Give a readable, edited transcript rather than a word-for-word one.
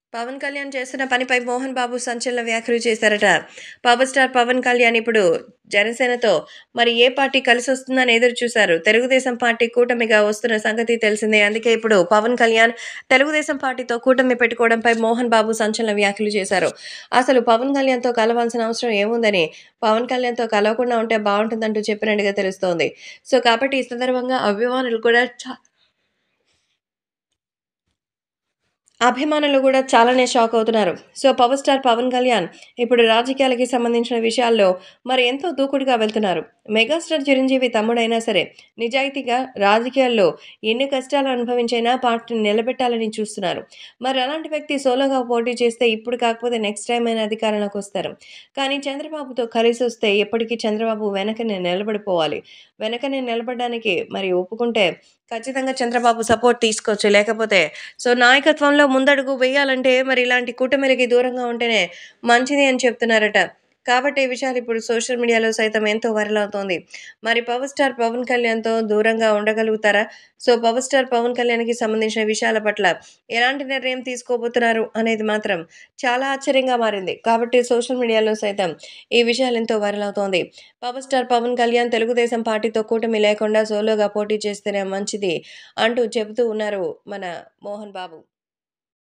పవన్ కళ్యాణ్ చేస్తున్న పనిపై మోహన్ బాబు సంచలన వ్యాఖ్యలు చేశారట. పవర్ స్టార్ పవన్ కళ్యాణ్ ఇప్పుడు జనసేనతో మరి ఏ పార్టీ కలిసొస్తుందని ఎదురు చూశారు. తెలుగుదేశం పార్టీ కూటమిగా వస్తున్న సంగతి తెలిసిందే. అందుకే ఇప్పుడు పవన్ కళ్యాణ్ తెలుగుదేశం పార్టీతో కూటమి పెట్టుకోవడంపై మోహన్ బాబు సంచలన వ్యాఖ్యలు చేశారు. అసలు పవన్ కళ్యాణ్‌తో కలవాల్సిన అవసరం ఏముందని, పవన్ కళ్యాణ్‌తో కలవకుండా ఉంటే బావుంటుందంటూ చెప్పినట్టుగా తెలుస్తోంది. సో, కాబట్టి ఈ సందర్భంగా అభిమానులు గూడా చాలానే షాక్ అవుతున్నారు. So, power star Pawan Kalyan ఇప్పుడు రాజకీయాలకి సంబంధించిన విషయాల్లో మరి ఎంతో దూకుడుగా వెళ్తున్నారు. మెగాస్టార్ చిరంజీవి తమ్ముడైనా సరే, నిజాయితీగా రాజకీయాల్లో ఎన్ని కష్టాలు అనుభవించైనా పార్టీని నిలబెట్టాలని చూస్తున్నారు. మరి అలాంటి వ్యక్తి సోలోగా పోటీ చేస్తే ఇప్పుడు కాకపోతే నెక్స్ట్ టైమ్ అయినా అధికారంలోకొస్తారు. కానీ చంద్రబాబుతో కలిసొస్తే ఎప్పటికీ చంద్రబాబు వెనకనే నిలబడిపోవాలి. వెనకనే నిలబడడానికి మరి ఒప్పుకుంటే ఖచ్చితంగా చంద్రబాబు సపోర్ట్ తీసుకోవచ్చు. లేకపోతే సో, నాయకత్వంలో ముందడుగు వేయాలంటే మరి ఇలాంటి కూటమిలకి దూరంగా ఉంటేనే మంచిది అని చెప్తున్నారట. కాబట్టి ఈ విషయాలు ఇప్పుడు సోషల్ మీడియాలో సైతం ఎంతో వైరల్ అవుతోంది. మరి పవర్ స్టార్ పవన్ కళ్యాణ్‌తో దూరంగా ఉండగలుగుతారా? సో, పవర్ స్టార్ పవన్ కళ్యాణ్‌కి సంబంధించిన విషయాల పట్ల ఎలాంటి నిర్ణయం తీసుకోబోతున్నారు అనేది మాత్రం చాలా ఆశ్చర్యంగా మారింది. కాబట్టి సోషల్ మీడియాలో సైతం ఈ విషయాలు ఎంతో వైరల్ అవుతోంది. పవర్ స్టార్ పవన్ కళ్యాణ్ తెలుగుదేశం పార్టీతో కూటమి లేకుండా సోలోగా పోటీ చేస్తేనే మంచిది అంటూ చెబుతూ ఉన్నారు మన మోహన్ బాబు.